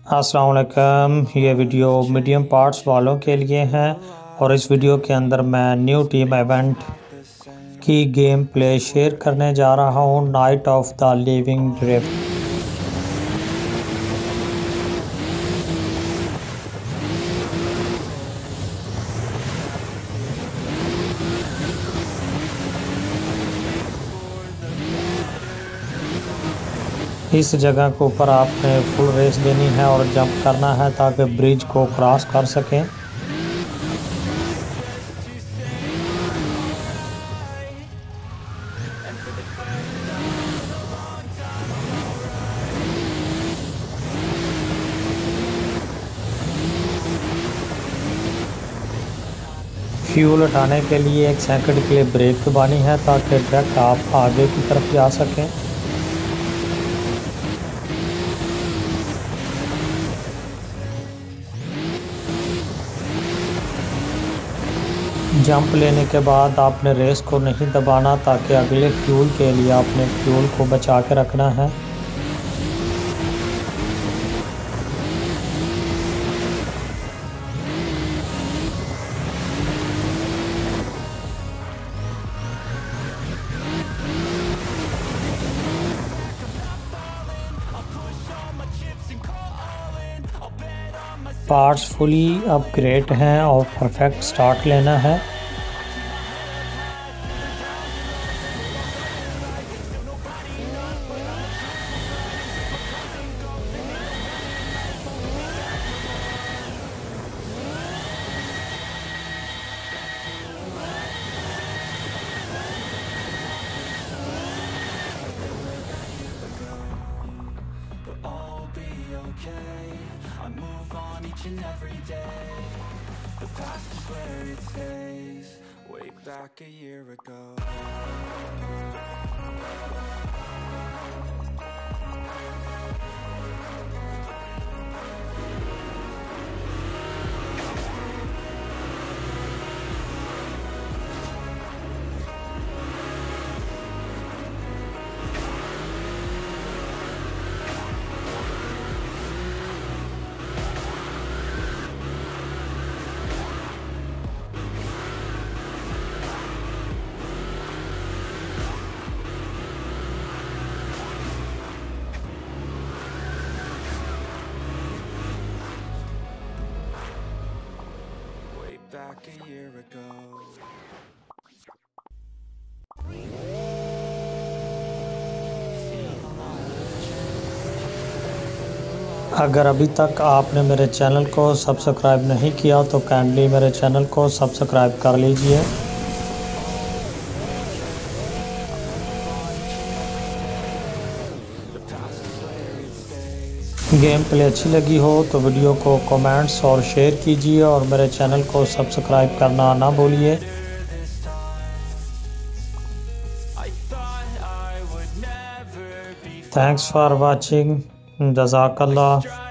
अस्सलाम वालेकुम। ये वीडियो मीडियम पार्ट्स वालों के लिए हैं और इस वीडियो के अंदर मैं न्यू टीम इवेंट की गेम प्ले शेयर करने जा रहा हूँ, night of the living drift. इस जगह के ऊपर आपने फुल रेस देनी है और जंप करना है ताकि ब्रिज को क्रॉस कर सकें। फ्यूल हटाने के लिए 1 सेकंड के लिए ब्रेक दबानी है ताकि ट्रक आप आगे की तरफ जा सकें। जंप लेने के बाद आपने रेस को नहीं दबाना ताकि अगले फ्यूल के लिए आपने फ्यूल को बचा के रखना है। पार्ट्स फुली अपग्रेड हैं और परफेक्ट स्टार्ट लेना है। I move on each and every day. The past is where it stays. Way back a year ago. Back a year ago. अगर अभी तक आपने मेरे चैनल को सब्सक्राइब नहीं किया तो काइंडली मेरे चैनल को सब्सक्राइब कर लीजिए। गेम प्ले अच्छी लगी हो तो वीडियो को कमेंट्स और शेयर कीजिए और मेरे चैनल को सब्सक्राइब करना ना भूलिए। Thanks for watching. जज़ाकल्लाह।